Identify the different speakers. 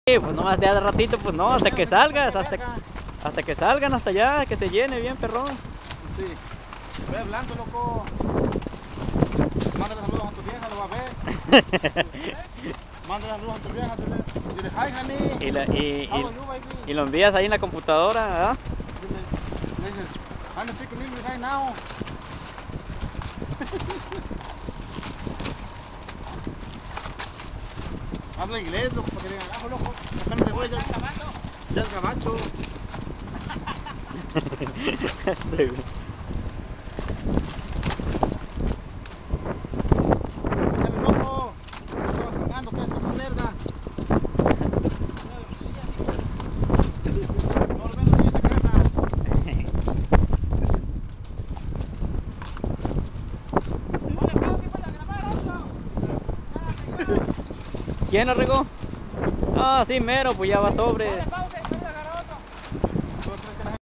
Speaker 1: Sí, pues nomás de ratito, pues no, hasta que salgas, hasta que salgan hasta allá, que se llene bien, perrón.
Speaker 2: Sí, estoy hablando, loco. Mándale saludos a tu vieja, lo va a ver. Mándale saludos a tu vieja, dile, hi, honey.
Speaker 1: Y lo envías ahí en la computadora, ¿verdad?
Speaker 2: Le dices, I'm speaking English right now. Habla inglés, loco, para que digan, ajo, loco. Acá no te voy, ya es gabacho. Échale, loco. No te vas sacando, que esto es verga. No lo ven los niños de casa.
Speaker 1: ¿Quién arregó? Ah, sí, mero, pues ya va sobre.